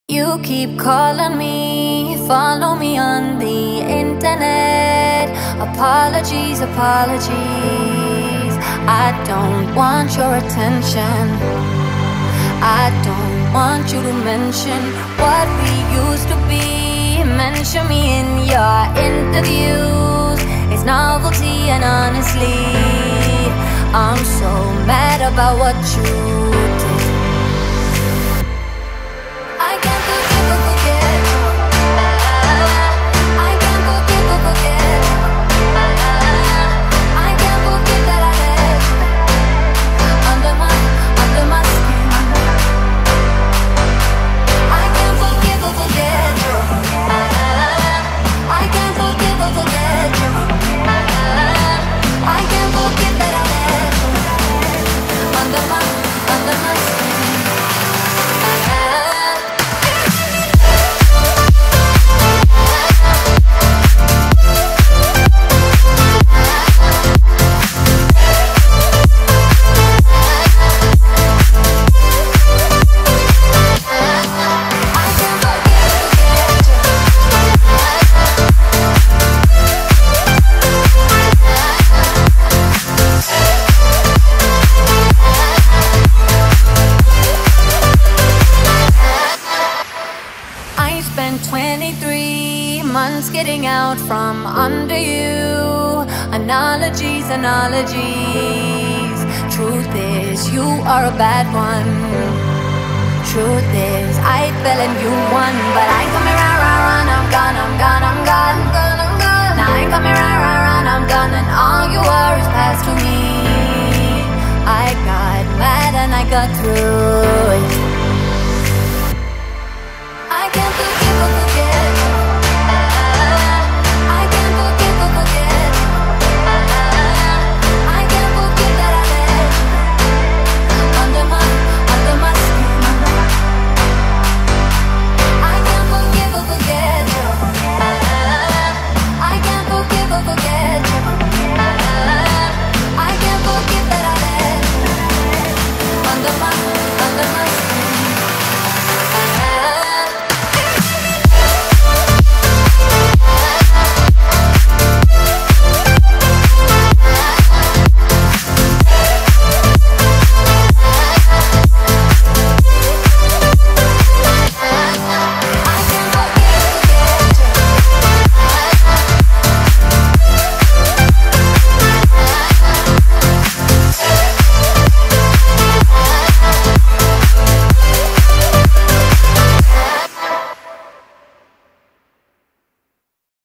You keep calling me, follow me on the internet. Apologies, apologies. I don't want your attention. I don't want you to mention what we used to be. Mention me in your interviews. It's novelty, and honestly, I'm so mad about what you did. I can't forgive or forget. I can't forgive or forget. I can't forget that I had under my skin. I can't forgive or forget. I can't forgive or forget. I can't forget that I had under my skin. I spent 23 months getting out from under you. Analogies, analogies. Truth is, you are a bad one. Truth is, I fell and you won. But I come here, run, I'm gone, I'm gone, I'm gone, I'm gone, I'm gone. Now I come here, run, I'm gone, and all you are is past to me. I got mad and I got through it.